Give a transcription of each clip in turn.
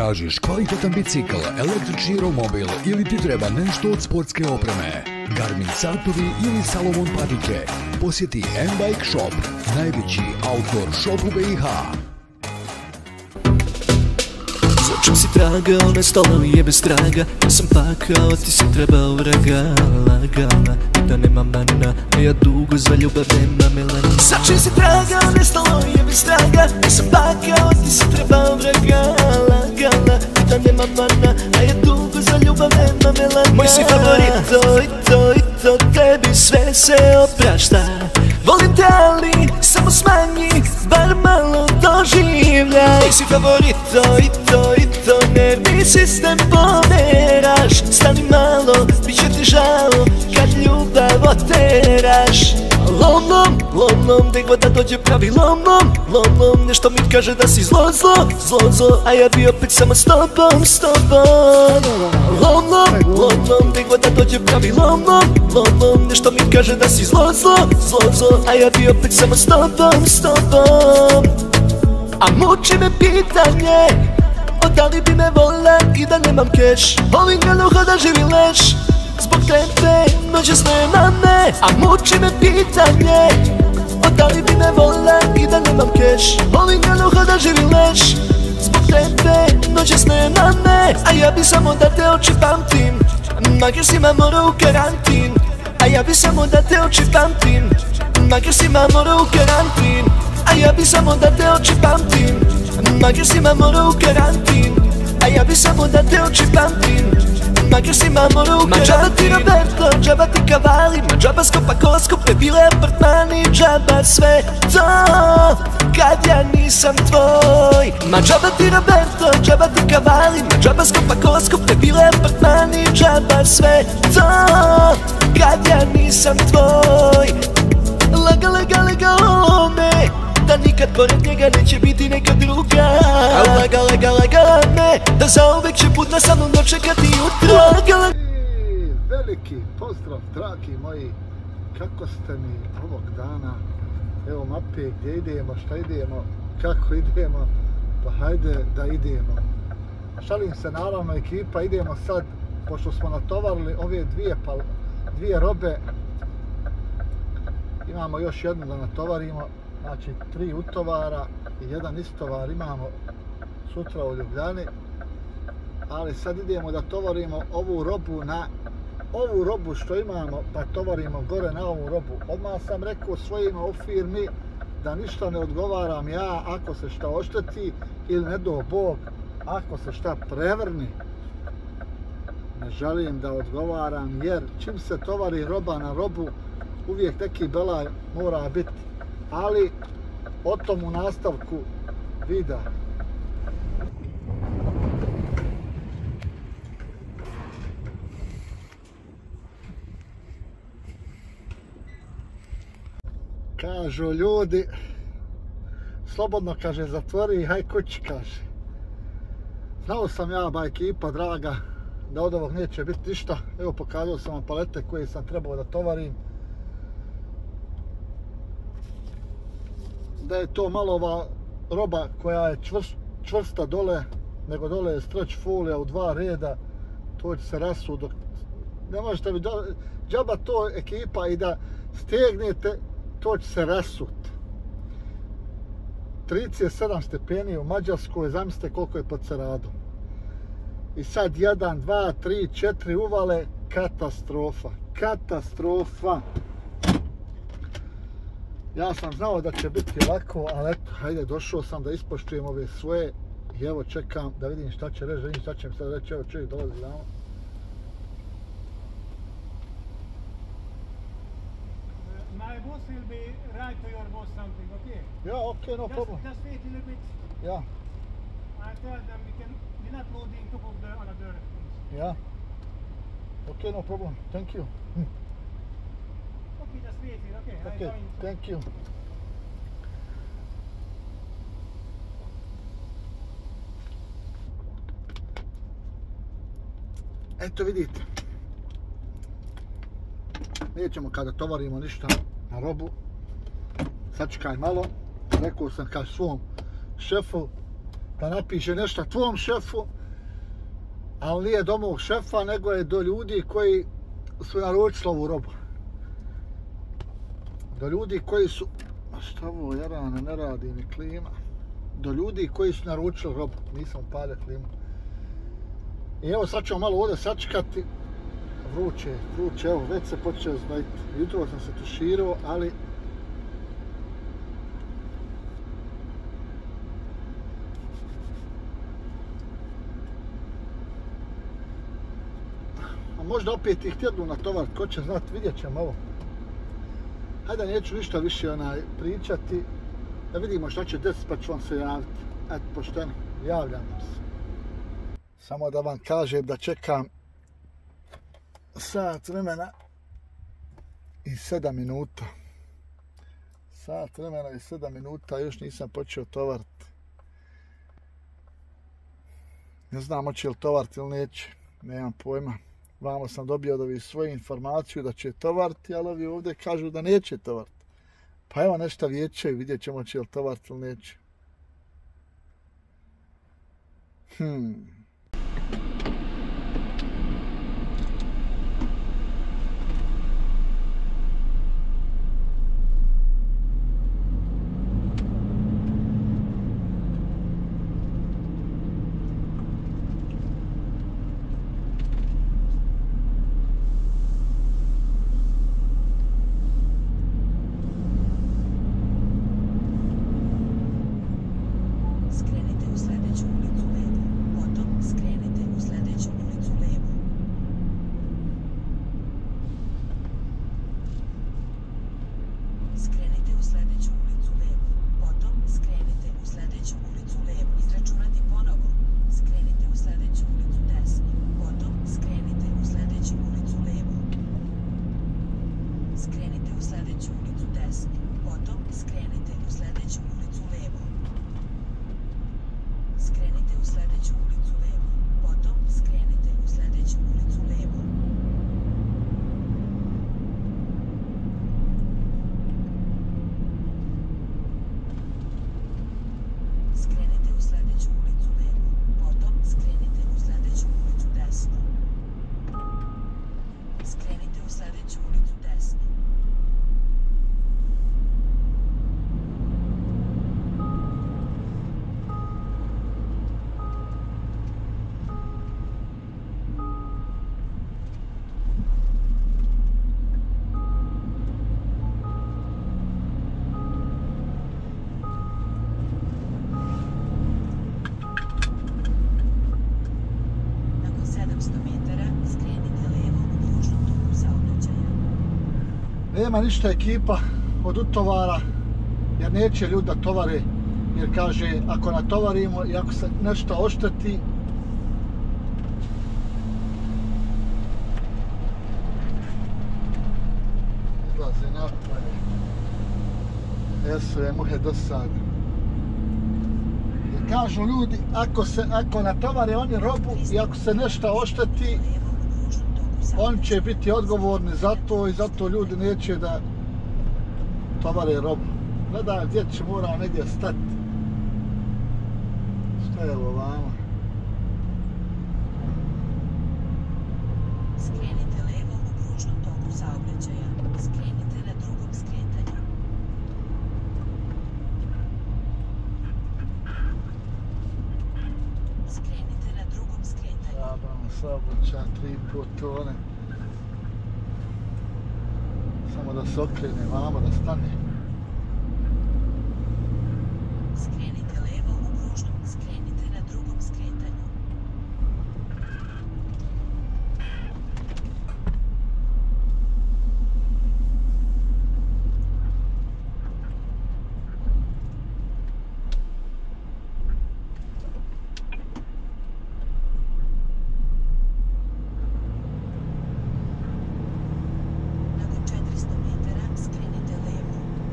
Tražiš kvalitetan bicikl, električni romobil ili ti treba nešto od sportske opreme? Garmin satovi ili Salomon patike? Posjeti M-Bike Shop, najveći outdoor shop u BiH. Za čim si tragao, nestalo je bez traga. Ja sam pakao, ti si trebao vraga. Lagala, da nema mana, a ja dugo za ljubav nema melana. Za čim si tragao, nestalo je bez traga. Ja sam pakao, ti si trebao vraga. Lagala, da nema mana, a ja dugo za ljubav nema melana. Moj si favorito, i to tebi sve se oprašta. Volim te, ali samo smanji, bar malo doživljaj. Moj si favorito, i to nervni sistem pomeraš. Stani malo, bit će ti žao kad ljubav oteraš. Lom, gdje god da dođe pravi lom, nešto mi kaže da si zlo, a ja bi opet samo s tobom. Lom, gdje god da dođe pravi lom, nešto mi kaže da si zlo, a ja bi opet samo s tobom. A muči me pitanje, da li bi me volila i da nemam keš. Volim ga da živi leš, zbog tebe noćas nema me. A muči me pitanje, da li bi me volila i da nemam keš. Volim ga da živi leš, zbog tebe noćas nema me. A ja bi samo da te oči pamtim, makar si morao u karantin. A ja bi samo da te oči pamtim, makar si morao u karantin. A ja bi samo da te oči pamtim, makar si morao u karantin. A ja bi samo da te oči pamtim, makar si morao u karantin. Ma džaba ti Roberto, džaba ti Cavalli, ma džaba skopa kola, skupe bile apartmani. Džaba sve to, kad ja nisam tvoj. Ma džaba ti Roberto, džaba ti Cavalli, ma džaba skopa kola, skupe bile apartmani. Džaba sve to, kad ja nisam tvoj. Lega me, da nikad pored njega neće biti neka druga. Lega me, da zauvek će put sa mnom dočekati jutro. Veliki pozdrav, dragi moji, kako ste mi ovog dana? Evo mape, gdje idemo, šta idemo, kako idemo, pa hajde da idemo. Šalim se, naravno ekipa, idemo sad, pošto smo natovarili ove dvije robe, imamo još jednu da natovarimo, znači 3 utovara i 1 istovar imamo sutra u Ljubljani, ali sad idemo da tovarimo ovu robu što imamo, pa tovarimo gore na ovu robu. Odmah sam rekao svojima u firmi da ništa ne odgovaram ja ako se šta ošteti ili ne do Bog ako se šta prevrni. Ne želim da odgovaram jer čim se tovari roba na robu uvijek neki belaj mora biti, ali o tom u nastavku videa. Kažu ljudi, slobodno kaže zatvori i haj kući kaže. Znao sam ja, ba ekipa draga, da od ovog neće biti ništa. Evo pokazao sam vam palete koje sam trebao da tovarim. Da je to malo ova roba koja je čvrsta dole, nego dole je stretch folija u 2 reda, to će se rasu dok ne možete vi džaba to ekipa i da stegnete, to će se rasut. 37 stepeni u Mađarskoj, zamislite koliko je pod Ceradom. I sad 1, 2, 3, 4 uvale, katastrofa. Ja sam znao da će biti lako, ali eto, hajde, došao sam da ispoštujem ove svoje i evo čekam da vidim šta će reći, vidim šta će mi sad reći, evo čovjek dolazi damo. My boss will be right to your boss something, okay? Yeah, okay, no problem. Just wait a little bit. Yeah. I tell them we're not loading top of the another things. Yeah. Okay, no problem. Thank you. Okay, just wait here, okay? Okay, thank you. Eto vidite. Nećemo kada tovarimo ništa na robu. Sačekaj malo. Rekao sam kad svom šefu da napiše nešto tvom šefu, Ali nije do mog šefa, nego je do ljudi koji su naručili ovu robu. Do ljudi koji su... Šta ovo, jarane, ne radi ni klima. Do ljudi koji su naručili robu. Nisam upalio klimu. I evo sad ćemo malo ovdje sačekati. Vruće, evo, već se počeo znajti. Jutro sam se tuširao, ali... A možda opet ih tjednu natovar, ko će znat, vidjet ćemo ovo. Hajde, neću ništa više pričati. Da vidimo šta će desiti, pa ću vam se javiti. Eto, pošteno, javljam se. Samo da vam kažem da čekam sat vremena i 7 minuta. Sat vremena i 7 minuta, još nisam počeo tovariti. Ne znam hoće li tovariti ili neće, nemam pojma. Vamo sam dobio od ovih svoju informaciju da će tovariti, ali ovi ovdje kažu da neće tovariti. Pa evo nešto vijećaju, vidjet ćemo hoće li tovariti ili neće. Nema ništa ekipa od utovara, jer neće ljudi da tovare, jer kaže ako natovarimo i ako se nešto ošteti, izlaze napolje. Jesu je muhe dosadne. Jer kažu ljudi, ako natovare oni robu i ako se nešto ošteti, oni će biti odgovorni za to i zato ljudi neće da tovare robu. Gledaj, gdje će mora negdje stati. Šta je ovo vama? Skrenite levo u kružnom toku saobraćaja. Skrenite na drugom skretanju. Skrenite na drugom skretanju. Zabrano saobraćaja, 3,5 tone. Samo da se okrene vamo, da stane. Skrenite levo u kružnom, skrenite na drugom skretanju. Nakon 400 metara skrenite levo.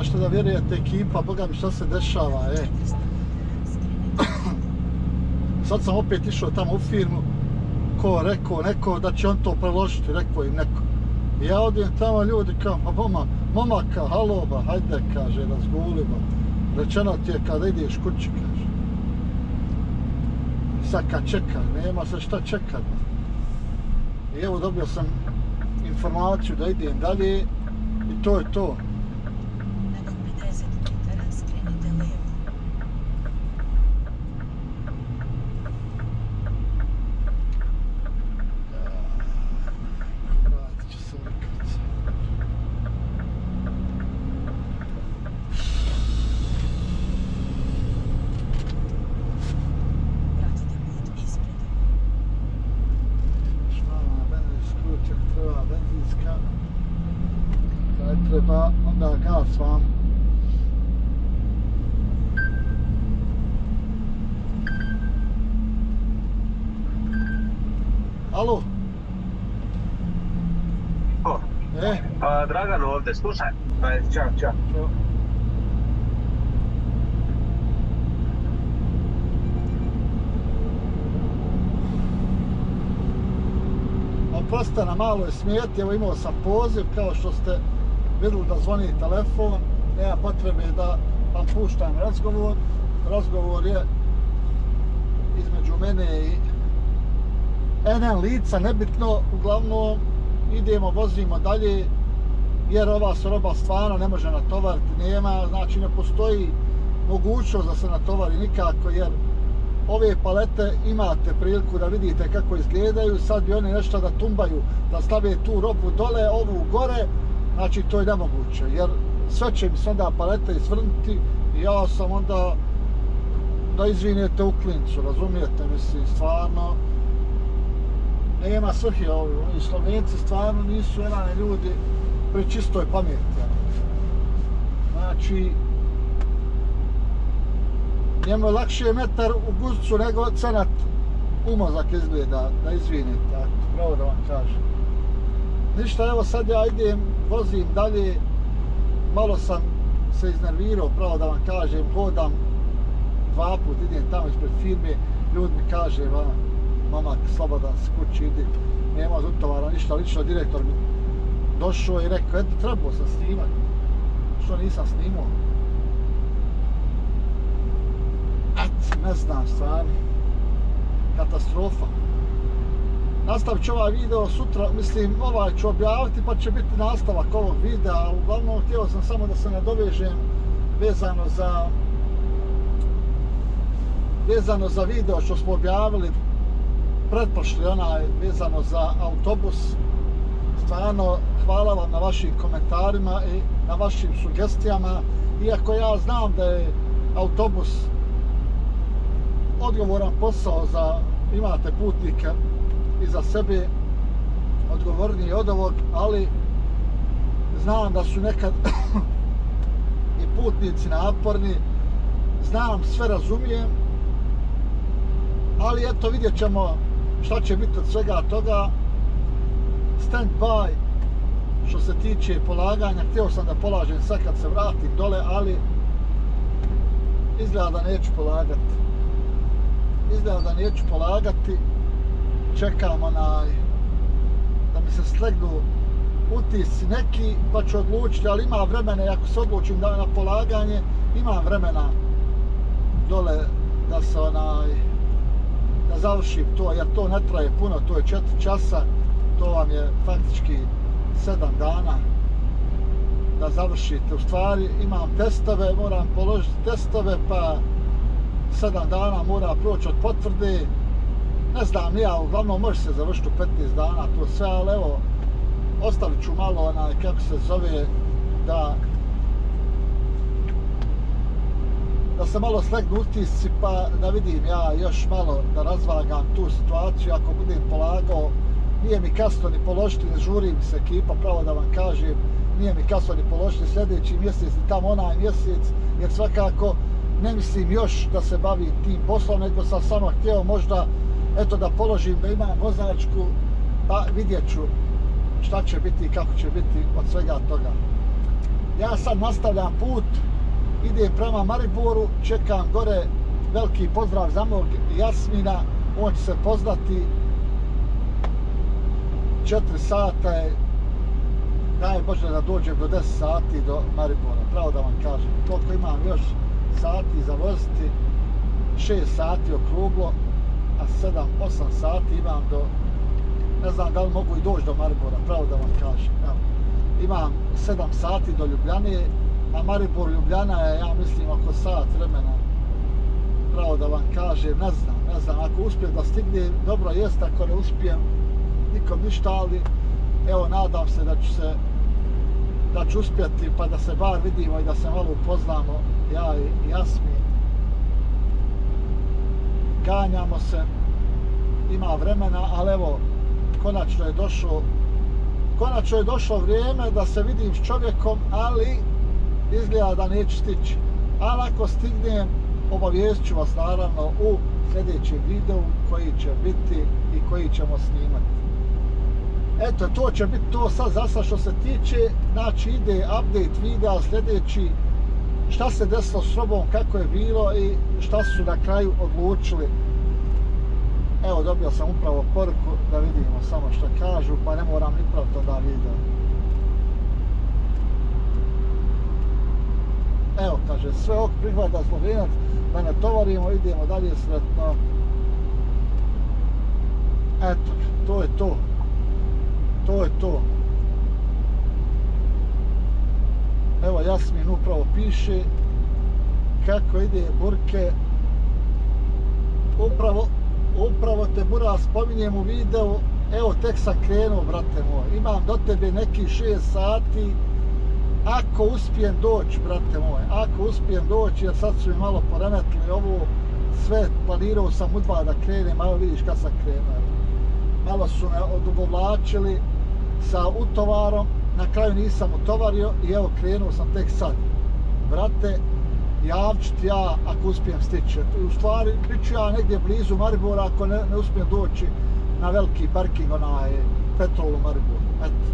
trebaš da vjerujete ekipa, boga mi šta se dešava, Sad sam opet išao tamo u firmu, ko rekao neko da će on to preložiti, rekao im neko. I ja odijem tamo, ljudi kao, momaka, halo ba, hajde, kaže, razguli ba. Rečeno ti je kada ideš kući, kaže. I sad kad čekaj, nema se šta čekat. I evo dobio sam informaciju da idem dalje i to je to. Nakon 50 metara skrenite lijevo. Vratit ću se ukrcat. Pratite put ispred. Šmala, benzinska kručak, treba benzinska. Kad treba, onda gas vam. Alo? Dragan ovdje, slušaj. Ćao. Čo? Oproste, na malo je smijeti, evo imao sam poziv, kao što ste vidjeli da zvoni telefon, nema potrebe da vam puštam razgovor. Razgovor je između mene i NN lica, nebitno, uglavnom idemo, vozimo dalje, jer ova se roba stvarno ne može natovariti, nema, znači ne postoji mogućnost da se natovari nikako, jer ove palete imate priliku da vidite kako izgledaju, sad bi oni nešto da tumbaju, da stave tu robu dole, ovu gore, znači to je nemoguće, jer sve će mi se onda palete izvrnuti i ja sam onda, da izvinete, u klincu, razumijete, mislim, stvarno, nema svrhe ovi Slovenci stvarno nisu elane ljudi pri čistoj pameti. Znači, njemu je lakše metar u guzicu nego cenat u mozak izgleda, da izvinite, pravo da vam kažem. Ništa, evo sad ja idem, vozim dalje, malo sam se iznervirao, pravo da vam kažem, hodam 2 put, idem tamo ispred firme, ljudi mi kaže, momak, slobodan s kući, idi, nema utovara, ništa, lično direktor mi došao i rekao, eto, trebao sam snimati, što nisam snimao. Ne znam, stvarno, katastrofa. Nastavit ću ovaj video sutra, mislim, ovaj ću objaviti pa će biti nastavak ovog videa, uglavnom htio sam samo da se nadovežem vezano za video što smo objavili pretprošli, onaj vezano za autobus. Stvarno, hvala vam na vašim komentarima i na vašim sugestijama, iako ja znam da je autobus odgovoran posao za, imate putnike iza sebe, odgovorniji od ovog, ali znam da su nekad i putnici naporni, znam, sve razumijem, ali eto, vidjet ćemo šta će biti od svega toga. Stand by što se tiče polaganja, htio sam da polažem sad kad se vratim dole, ali izgleda da neću polagati. Čekam da mi se slegnu utisci neki, pa ću odlučiti, ali ima vremena, ako se odlučim na polaganje, imam vremena dole da se da završim to, jer to ne traje puno, to je 4 časa, to vam je faktički 7 dana da završite. U stvari imam testove, moram položiti testove, pa 7 dana mora proći od potvrde. Ne znam, ja, uglavnom može se završiti u 15 dana, to sve, ali evo, ostavit ću malo kako se zove, da se malo slegnu utisci, pa da vidim ja još malo da razvagam tu situaciju. Ako budem polagao, nije mi kasno ni položiti, ne žuri mi se ekipa, pravo da vam kažem, nije mi kasno ni položiti sljedeći mjesec i tamo onaj mjesec, jer svakako ne mislim još da se bavim tim poslom, nego sam samo htio možda, eto, da položim, da imam vozačku, pa vidjet ću šta će biti i kako će biti od svega toga. Ja sad nastavljam put, idem prema Mariboru, čekam gore, veliki pozdrav za mog Jasmina, on će se poznati, 4 sata je, daj Bože da dođem do 10 sati do Maribora, pravo da vam kažem. Koliko imam još sati za voziti, 6 sati okruglo, a 7-8 sati imam do, ne znam da li mogu i doći do Maribora, pravo da vam kažem. Evo, imam 7 sati do Ljubljane, a Maribor Ljubljana je, ja mislim, oko sat vremena. Pravo da vam kažem, ne znam, ako uspijem da stignem, dobro jest, ako ne uspijem, nikom ništa, ali evo, nadam se da ću uspjeti, pa da se bar vidimo i da se malo upoznamo, ja i Jasmin. Ganjamo se, ima vremena, ali evo, konačno je došlo vrijeme da se vidim s čovjekom, ali izgleda da neću stići. Ali ako stignem, obavijest ću vas naravno u sljedećem videu koji će biti i koji ćemo snimati. Eto, to će biti to sad što se tiče, znači ide update videa sljedeći, šta se desilo s robom, kako je bilo i šta su na kraju odlučili. Evo, dobio sam upravo poruku da vidimo samo što kažu, pa ne moram ni praviti onda video. Evo, kaže, sve ok, prihvata Slovenac, da ne tovarimo, idemo dalje sretno. Eto, to je to. To je to. Evo, Jasmin upravo piše kako ide Burke. Upravo te Bura spominjem u videu. Evo, tek sam krenuo, brate moj. Imam do tebe nekih 6 sati. Ako uspijem doći, brate moj, ako uspijem doći, jer sad su mi malo poremetili ovo, sve planirao sam u 2 da krenem, a evo vidiš kad sam krenuo. Malo su me odugovlačili sa utovarom, na kraju nisam utovario i evo krenuo sam tek sad. Brate, javit ću ti ja ako uspijem stići. U stvari, bit ću ja negdje blizu Maribora ako ne uspijem doći na veliki parking, onaj petrol u Mariboru.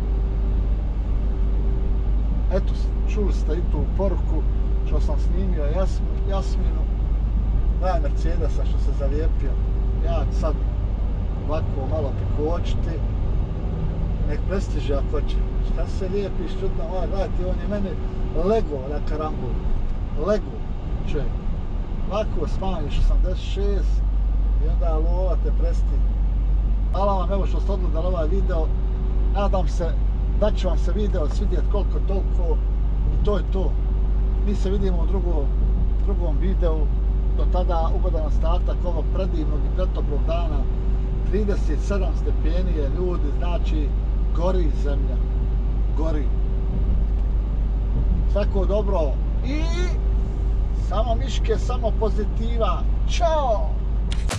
Eto, čuli ste i tu poruku što sam snimio Jasminu. Daj Mercedesa što se zalijepio. Ja ću sad ovako malo prikočiti. Nek prestiže ako će. Šta se lijepiš čudno? Gledajte, on je mene lego na karambol. Lego, čovjek. Ovako smanjiš 86 i onda lova te presti. Hvala vam, evo što ste odgledali ovaj video. Nadam se da će vam se video svidjeti koliko toliko i to je to. Mi se vidimo u drugom videu. Do tada ugodan ostatak ovog predivnog i pretoplog dana. 37 stepeni je, ljudi, znači gori zemlja. Gori. Svako dobro i samo miške, samo pozitiva. Ćao!